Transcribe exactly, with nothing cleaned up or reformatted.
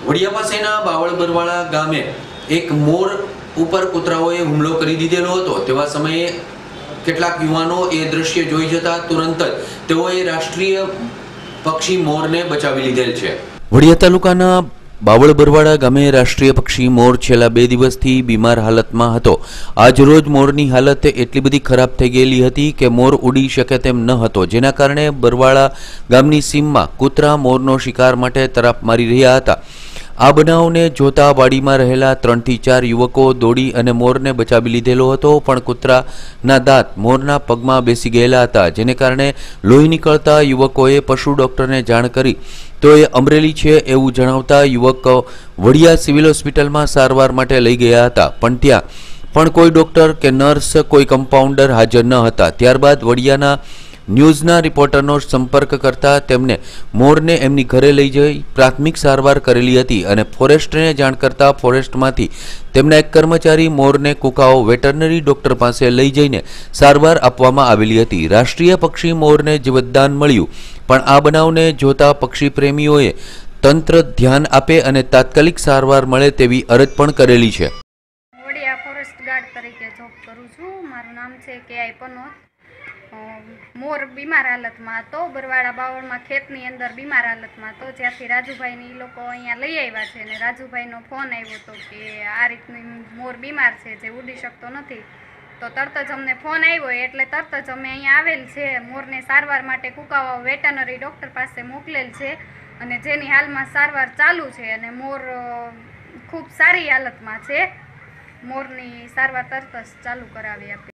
વડિયા પાસેના બાવળ બરવાળા ગામે એક મોર ઉપર કૂતરાઓએ હુમલો કરી દીધેલો હતો। તેવા સમયે કેટલાક યુવાનો એ દ્રશ્ય જોઈ જતા તુરંત જ તેઓએ રાષ્ટ્રીય પક્ષી મોરને બચાવી લીધેલ છે। વડિયા તાલુકાના બાવળ બરવાળા ગામે રાષ્ટ્રીય પક્ષી મોર છેલ્લા બે દિવસથી બીમાર હાલતમાં હતો। આજ રોજ મોરની હાલત એટલી બધી ખરાબ થઈ ગયેલી હતી કે મોર ઉડી શકે તેમ ન હતો, જેના કારણે બરવાળા ગામની સીમમાં કૂતરા મોરનો શિકાર માટે તરાપ મારી રહ્યા હતા। આ બનાવને જોતા વાડીમાં રહેલા ત્રણથી ચાર યુવકો દોડી અને મોરને બચાવી લીધેલો હતો, પણ કૂતરાના દાંત મોરના પગમાં બેસી ગયેલા હતા, જેને કારણે લોહી નીકળતા યુવકોએ પશુ ડોક્ટરને જાણ કરી તો એ અમરેલી છે એવું જણાવતા યુવકો વડિયા સિવિલ હોસ્પિટલમાં સારવાર માટે લઈ ગયા હતા, પણ ત્યાં પણ કોઈ ડોક્ટર કે નર્સ, કોઈ કમ્પાઉન્ડર હાજર ન હતા। ત્યારબાદ વડિયાના ન્યૂઝના રિપોર્ટરનો સંપર્ક કરતા તેમને મોરને એમની ઘરે લઈ જઈ પ્રાથમિક સારવાર કરેલી હતી અને ફોરેસ્ટને જાણ કરતા ફોરેસ્ટમાંથી તેમના એક કર્મચારી મોરને કુકાઓ વેટરનરી ડોક્ટર પાસે લઈ જઈને સારવાર આપવામાં આવેલી હતી। રાષ્ટ્રીય પક્ષી મોરને જીવતદાન મળ્યું, પણ આ બનાવને જોતા પક્ષી પ્રેમીઓએ તંત્ર ધ્યાન આપે અને તાત્કાલિક સારવાર મળે તેવી અરજ પણ કરેલી છે। વડિયા ફોરેસ્ટ ગાર્ડ તરીકે જોબ કરું છું। મારું નામ છે કે આઈ પનોત। મોર બીમાર હાલતમાં હતો, બરવાળા બાવળમાં ખેતની અંદર બીમાર હાલતમાં હતો, જ્યાંથી રાજુભાઈને એ લોકો અહીંયા લઈ આવ્યા છે અને રાજુભાઈનો ફોન આવ્યો હતો કે આ રીતની મોર બીમાર છે જે ઉડી શકતો નથી। તો તરત જ અમને ફોન આવ્યો એટલે તરત જ અમે અહીંયા આવેલ છે, મોરને સારવાર માટે કુકાવા વેટરનરી ડૉક્ટર પાસે મોકલેલ છે અને જેની હાલમાં સારવાર ચાલુ છે અને મોર ખૂબ સારી હાલતમાં છે। મોરની સારવાર તરત જ ચાલુ કરાવી આપી।